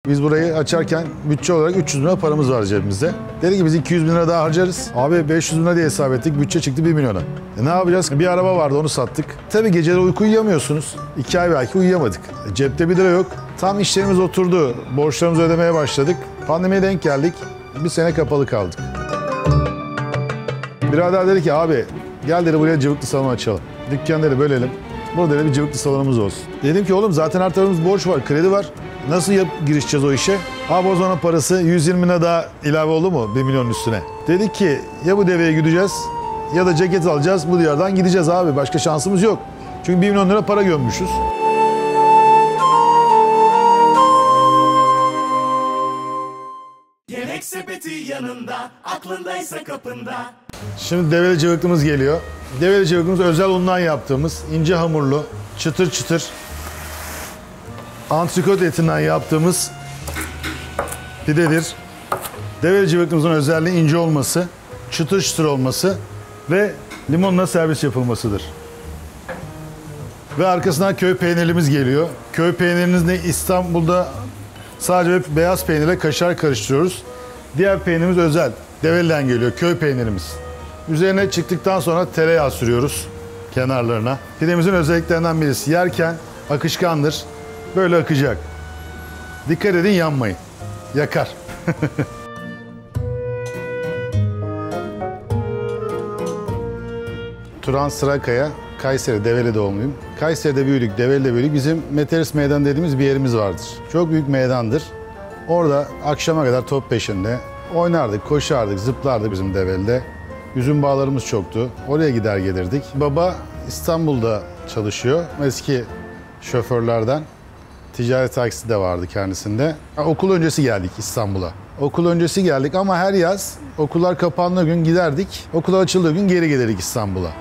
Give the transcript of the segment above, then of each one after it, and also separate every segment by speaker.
Speaker 1: Biz burayı açarken bütçe olarak 300 bin lira paramız var cebimizde. Dedi ki biz 200 bin lira daha harcarız. Abi 500 bin lira diye hesap ettik. Bütçe çıktı 1 milyona. Ne yapacağız? Bir araba vardı onu sattık. Tabii geceleri uyku uyuyamıyorsunuz. 2 ay belki uyuyamadık. Cepte 1 lira yok. Tam işlerimiz oturdu. Borçlarımızı ödemeye başladık. Pandemiye denk geldik. Bir sene kapalı kaldık. Birader dedi ki abi gel dedi buraya cıvıklı salon açalım. Dükkanları bölelim. Burada dedi bir cıvıklı salonumuz olsun. Dedim ki oğlum zaten her tarafımız borç var, kredi var. Nasıl girişeceğiz o işe? Abi o zaman parası 120 lira daha ilave oldu mu 1 milyonun üstüne? Dedik ki ya bu deveye gideceğiz ya da ceket alacağız bu diyardan gideceğiz abi. Başka şansımız yok. Çünkü 1 milyon lira para gömmüşüz.
Speaker 2: Yemek sepeti yanında, aklındaysa kapında.
Speaker 1: Şimdi develi cıvıklımız geliyor. Develi cıvıklımız özel undan yaptığımız, ince hamurlu, çıtır çıtır, antrikot etinden yaptığımız pidedir. Develi cıvıklımızın özelliği ince olması, çıtır çıtır olması ve limonla servis yapılmasıdır. Ve arkasından köy peynirimiz geliyor. Köy peynirimiz ne? İstanbul'da sadece beyaz peynirle kaşar karıştırıyoruz. Diğer peynirimiz özel. Develi'den geliyor. Köy peynirimiz. Üzerine çıktıktan sonra tereyağı sürüyoruz kenarlarına. Pidemizin özelliklerinden birisi. Yerken akışkandır. Böyle akacak. Dikkat edin yanmayın. Yakar. Turan Sırakaya, Kayseri, Develi doğumluyum. Kayseri'de büyüdük, Develi'de büyüdük. Bizim Meteris Meydan dediğimiz bir yerimiz vardır. Çok büyük meydandır. Orada akşama kadar top peşinde oynardık, koşardık, zıplardık bizim Develi'de. Üzüm bağlarımız çoktu. Oraya gider gelirdik. Baba İstanbul'da çalışıyor. Eski şoförlerden. Ticaret taksi de vardı kendisinde. Okul öncesi geldik İstanbul'a. Okul öncesi geldik ama her yaz okullar kapandığı gün giderdik. Okullar açıldığı gün geri gelirdik İstanbul'a.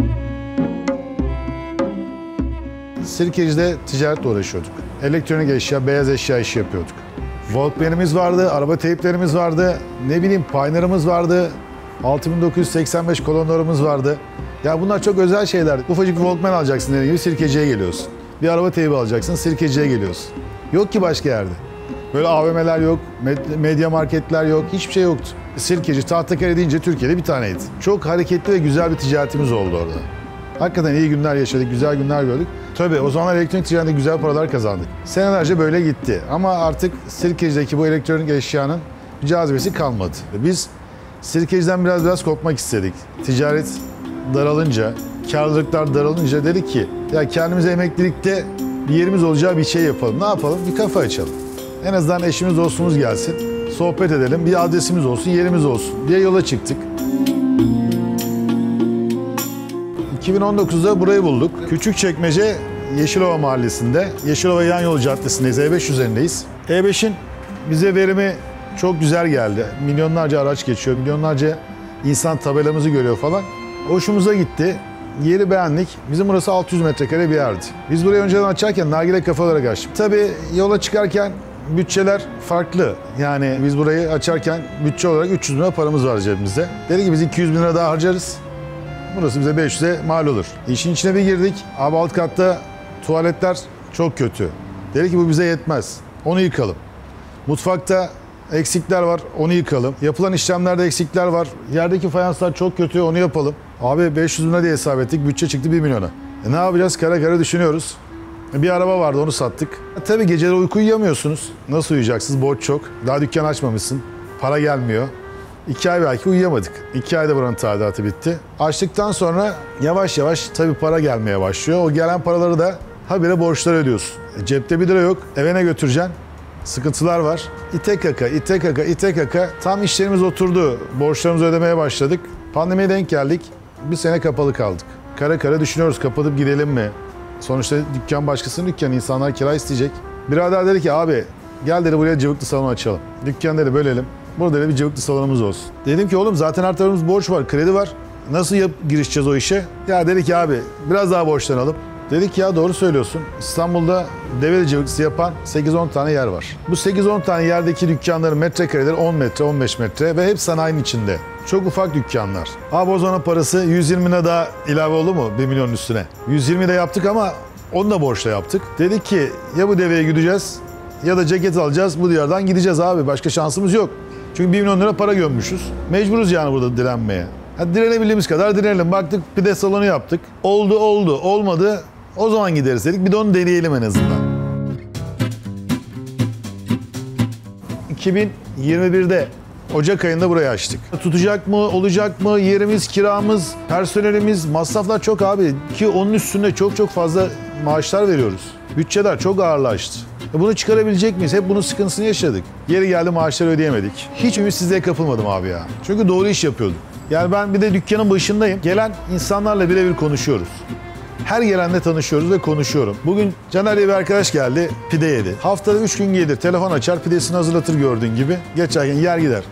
Speaker 1: Sirkeci'de ticaretle uğraşıyorduk. Elektronik eşya, beyaz eşya işi yapıyorduk. Walkman'imiz vardı, araba teyplerimiz vardı, ne bileyim Pioneer'ımız vardı, 6985 kolonlarımız vardı. Ya bunlar çok özel şeyler. Ufacık bir Walkman alacaksın dediğim gibi Sirkeci'ye geliyorsun. Bir araba teybi alacaksın, Sirkeci'ye geliyorsun. Yok ki başka yerde. Böyle AVM'ler yok, medya marketler yok, hiçbir şey yoktu. Sirkeci, Tahtakale deyince Türkiye'de bir taneydi. Çok hareketli ve güzel bir ticaretimiz oldu orada. Hakikaten iyi günler yaşadık, güzel günler gördük. Tabii o zamanlar elektronik ticaretinde güzel paralar kazandık. Senelerce böyle gitti ama artık Sirkeci'deki bu elektronik eşyanın cazibesi kalmadı. Biz Sirkeci'den biraz kopmak istedik. Ticaret daralınca, kârlılıklar daralınca dedik ki ya kendimize emeklilikte bir yerimiz olacağı bir şey yapalım. Ne yapalım? Bir kafe açalım. En azından eşimiz, dostumuz gelsin, sohbet edelim, bir adresimiz olsun, yerimiz olsun diye yola çıktık. 2019'da burayı bulduk. Küçükçekmece Yeşilova Mahallesi'nde, Yeşilova Yan Yol Caddesi'ndeyiz, E5 üzerindeyiz. E5'in bize verimi çok güzel geldi. Milyonlarca araç geçiyor, milyonlarca insan tabelamızı görüyor falan. Hoşumuza gitti. Yeri beğendik. Bizim burası 600 metrekare bir yerdi. Biz burayı önceden açarken nargile kafe olarak açtık. Tabii yola çıkarken bütçeler farklı. Yani biz burayı açarken bütçe olarak 300 bin lira paramız var cebimizde. Dedi ki biz 200 bin lira daha harcarız. Burası bize 500'e mal olur. İşin içine bir girdik. Abi alt katta tuvaletler çok kötü. Dedi ki bu bize yetmez. Onu yıkalım. Mutfakta eksikler var. Onu yıkalım. Yapılan işlemlerde eksikler var. Yerdeki fayanslar çok kötü. Onu yapalım. Abi 500 bin lira diye hesap ettik. Bütçe çıktı 1 milyona. Ne yapacağız? Kara kara düşünüyoruz. Bir araba vardı onu sattık. Tabii geceleri uyku uyuyamıyorsunuz. Nasıl uyuyacaksınız? Borç çok. Daha dükkan açmamışsın. Para gelmiyor. 2 ay belki uyuyamadık. 2 ayda buranın tadilatı bitti. Açtıktan sonra yavaş yavaş tabii para gelmeye başlıyor. O gelen paraları da habire borçlar ödüyorsun. Cepte 1 lira yok. Eve ne götüreceksin? Sıkıntılar var. İte kaka, ite kaka, ite kaka. Tam işlerimiz oturdu. Borçlarımızı ödemeye başladık. Pandemiye denk geldik. Bir sene kapalı kaldık. Kara kara düşünüyoruz kapatıp gidelim mi? Sonuçta dükkan başkasının dükkanı. İnsanlar kira isteyecek. Birader dedi ki abi gel dedi buraya cıvıklı salon açalım. Dükkan dedi bölelim. Burada dedi bir cıvıklı salonumuz olsun. Dedim ki oğlum zaten her tarafımız borç var, kredi var. Nasıl girişeceğiz o işe? Ya dedi ki abi biraz daha borçlanalım. Dedik ya doğru söylüyorsun. İstanbul'da develi cıvıklısı yapan 8-10 tane yer var. Bu 8-10 tane yerdeki dükkanların metrekareleri 10 metre, 15 metre ve hep sanayinin içinde. Çok ufak dükkanlar. Abi o zaman parası 120 lira daha ilave oldu mu 1 milyonun üstüne? 120 de yaptık ama onu da borçla yaptık. Dedik ki ya bu deveye gideceğiz ya da ceket alacağız. Bu diyardan gideceğiz abi. Başka şansımız yok. Çünkü 1 milyon lira para gömmüşüz. Mecburuz yani burada direnmeye. Hadi direnebildiğimiz kadar direnelim. Baktık pide salonu yaptık. Oldu. Olmadı. O zaman gideriz dedik. Bir de onu deneyelim en azından. 2021'de Ocak ayında burayı açtık. Tutacak mı, olacak mı, yerimiz, kiramız, personelimiz, masraflar çok abi. Ki onun üstünde çok fazla maaşlar veriyoruz. Bütçeler çok ağırlaştı. Bunu çıkarabilecek miyiz? Hep bunun sıkıntısını yaşadık. Yeri geldi maaşları ödeyemedik. Hiç ümitsizliğe kapılmadım abi ya. Çünkü doğru iş yapıyordum. Yani ben bir de dükkanın başındayım. Gelen insanlarla birebir konuşuyoruz. Her gelenle tanışıyoruz ve konuşuyorum. Bugün Caner diye bir arkadaş geldi, pide yedi. Haftada 3 gün gelir, telefon açar, pidesini hazırlatır gördüğün gibi. Geçerken yer gider.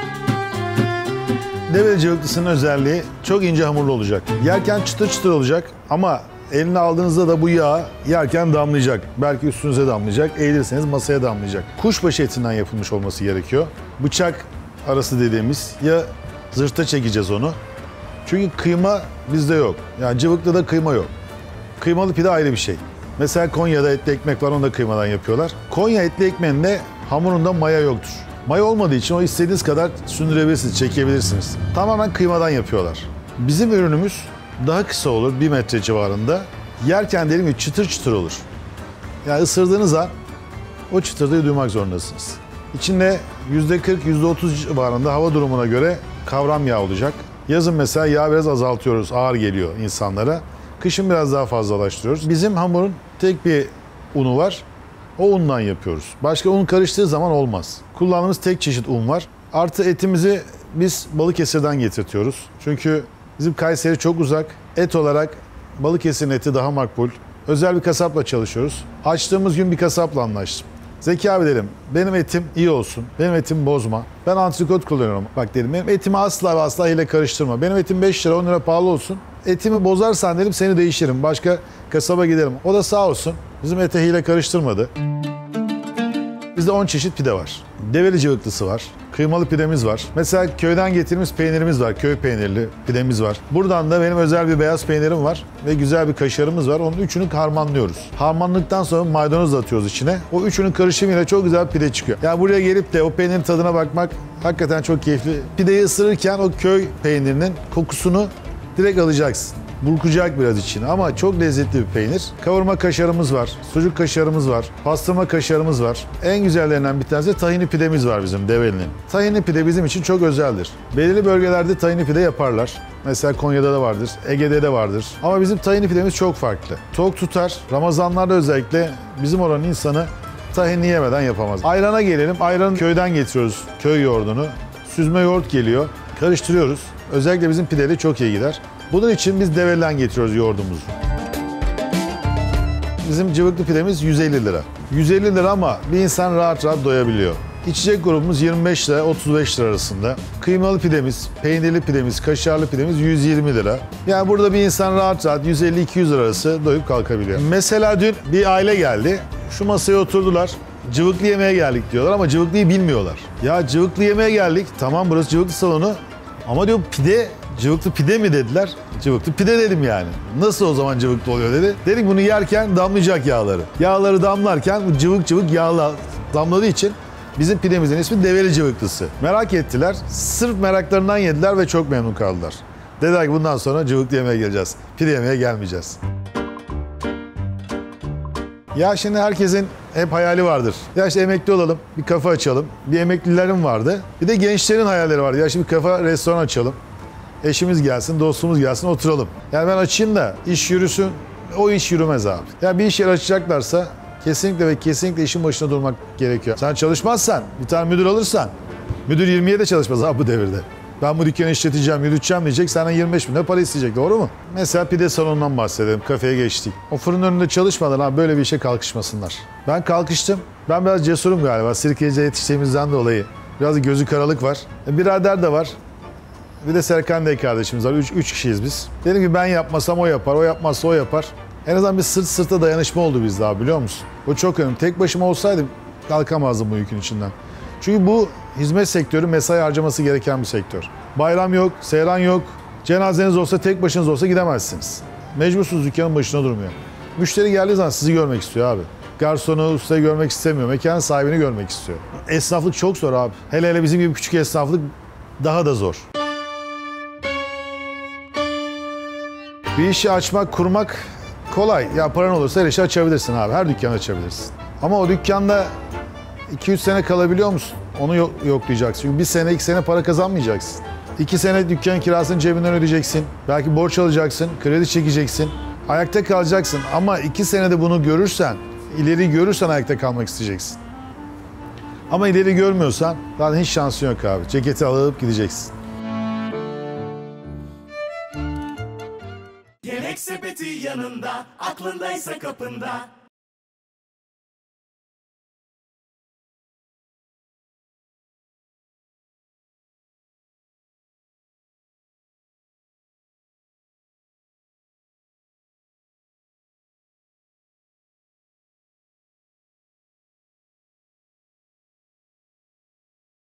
Speaker 1: Develi cıvıklısının özelliği çok ince hamurlu olacak. Yerken çıtır çıtır olacak ama eline aldığınızda da bu yağ yerken damlayacak. Belki üstünüze damlayacak, eğilirseniz masaya damlayacak. Kuşbaşı etinden yapılmış olması gerekiyor. Bıçak arası dediğimiz ya zırhta çekeceğiz onu. Çünkü kıyma bizde yok. Yani cıvıkta da kıyma yok. Kıymalı pide ayrı bir şey. Mesela Konya'da etli ekmek var, onu da kıymadan yapıyorlar. Konya etli ekmeğinde hamurunda maya yoktur. Maya olmadığı için o istediğiniz kadar sündürebilirsiniz, çekebilirsiniz. Tamamen kıymadan yapıyorlar. Bizim ürünümüz daha kısa olur, 1 metre civarında. Yerken dediğim gibi çıtır çıtır olur. Yani ısırdığınız an o çıtırtığı duymak zorundasınız. İçinde %40, %30 civarında hava durumuna göre kavram yağ olacak. Yazın mesela yağ biraz azaltıyoruz, ağır geliyor insanlara. Kışın biraz daha fazlalaştırıyoruz. Bizim hamurun tek bir unu var. O undan yapıyoruz. Başka un karıştığı zaman olmaz. Kullandığımız tek çeşit un var. Artı etimizi biz Balıkesir'den getirtiyoruz. Çünkü bizim Kayseri çok uzak. Et olarak Balıkesir'in eti daha makbul. Özel bir kasapla çalışıyoruz. Açtığımız gün bir kasapla anlaştım. Zeki abi dedim, benim etim iyi olsun, benim etimi bozma. Ben antrikot kullanıyorum. Bak dedim, benim etimi asla ve asla ile karıştırma. Benim etim 5 lira, 10 lira pahalı olsun. Etimi bozarsan dedim, seni değişirim. Başka kasaba giderim. O da sağ olsun, bizim ete hile karıştırmadı. Bizde 10 çeşit pide var. Develi cıvıklısı var. Kıymalı pidemiz var. Mesela köyden getirdiğimiz peynirimiz var. Köy peynirli pidemiz var. Buradan da benim özel bir beyaz peynirim var. Ve güzel bir kaşarımız var. Onun üçünü harmanlıyoruz. Harmanladıktan sonra maydanoz da atıyoruz içine. O üçünün karışımıyla çok güzel bir pide çıkıyor. Yani buraya gelip de o peynirin tadına bakmak hakikaten çok keyifli. Pideyi ısırırken o köy peynirinin kokusunu direkt alacaksın. Burkacak biraz içine ama çok lezzetli bir peynir. Kavurma kaşarımız var, sucuk kaşarımız var, pastırma kaşarımız var. En güzellerinden bir tanesi tahinli pidemiz var bizim Develi'nin. Tahinli pide bizim için çok özeldir. Belirli bölgelerde tahinli pide yaparlar. Mesela Konya'da da vardır, Ege'de de vardır. Ama bizim tahinli pidemiz çok farklı. Tok tutar, Ramazanlarda özellikle bizim oranın insanı tahinli yemeden yapamaz. Ayrana gelelim, ayranı köyden getiriyoruz, köy yoğurdunu. Süzme yoğurt geliyor, karıştırıyoruz. Özellikle bizim pideyle çok iyi gider. Bunun için biz Develi'den getiriyoruz yoğurdumuzu. Bizim cıvıklı pidemiz 150 lira. 150 lira ama bir insan rahat doyabiliyor. İçecek grubumuz 25 lira 35 lira arasında. Kıymalı pidemiz, peynirli pidemiz, kaşarlı pidemiz 120 lira. Yani burada bir insan rahat 150-200 lira arası doyup kalkabiliyor. Mesela dün bir aile geldi. Şu masaya oturdular. Cıvıklı yemeğe geldik diyorlar ama cıvıklıyı bilmiyorlar. Ya cıvıklı yemeğe geldik. Tamam burası cıvıklı salonu. Ama diyor pide, cıvıklı pide mi dediler? Cıvıklı pide dedim yani. Nasıl o zaman cıvıklı oluyor dedi. Dedik bunu yerken damlayacak yağları. Yağları damlarken bu cıvık cıvık yağla damladığı için bizim pidemizin ismi Develi cıvıklısı. Merak ettiler. Sırf meraklarından yediler ve çok memnun kaldılar. Dediler ki bundan sonra cıvıklı yemeğe geleceğiz. Pide yemeğe gelmeyeceğiz. Ya şimdi herkesin hep hayali vardır. Ya işte emekli olalım, bir kafe açalım. Bir emeklilerim vardı. Bir de gençlerin hayalleri vardı. Ya şimdi bir kafe, restoran açalım. Eşimiz gelsin, dostumuz gelsin, oturalım. Yani ben açayım da iş yürüsün, o iş yürümez abi. Ya bir iş yer açacaklarsa kesinlikle ve kesinlikle işin başına durmak gerekiyor. Sen çalışmazsan, bir tane müdür alırsan, müdür 20'ye de çalışmaz abi bu devirde. Ben bu dükkanı işleteceğim, yürüteceğim diyecek, senden 25 bin lira para isteyecek, doğru mu? Mesela pide salonundan bahsedelim, kafeye geçtik. O fırın önünde çalışmadan abi böyle bir işe kalkışmasınlar. Ben kalkıştım, ben biraz cesurum galiba, Sirkeci'de yetiştiğimizden dolayı. Biraz gözü karalık var. Birader de var. Bir de Serkan Bey kardeşimiz var, 3 kişiyiz biz. Dedim ki ben yapmasam o yapar, o yapmazsa o yapar. En azından bir sırt sırta dayanışma oldu bizde abi biliyor musun? O çok önemli. Tek başıma olsaydım kalkamazdım bu yükün içinden. Çünkü bu hizmet sektörü mesai harcaması gereken bir sektör. Bayram yok, seyran yok. Cenazeniz olsa tek başınız olsa gidemezsiniz. Mecbursunuz dükkanın başına durmuyor. Müşteri geldiği zaman sizi görmek istiyor abi. garsonu, ustayı görmek istemiyor. Mekanın sahibini görmek istiyor. Esnaflık çok zor abi. Hele hele bizim gibi küçük esnaflık daha da zor. Bir işi açmak, kurmak kolay. Ya paran olursa her işi açabilirsin abi. Her dükkanı açabilirsin. Ama o dükkanda 2-3 sene kalabiliyor musun? Onu yoklayacaksın. Çünkü 1 sene, 2 sene para kazanmayacaksın. 2 sene dükkan kirasını cebinden ödeyeceksin. Belki borç alacaksın, kredi çekeceksin. Ayakta kalacaksın ama 2 senede bunu görürsen, ileri görürsen ayakta kalmak isteyeceksin. Ama ileri görmüyorsan zaten hiç şansın yok abi. Ceketi alıp gideceksin.
Speaker 2: Yemek sepeti yanında, aklındaysa kapında.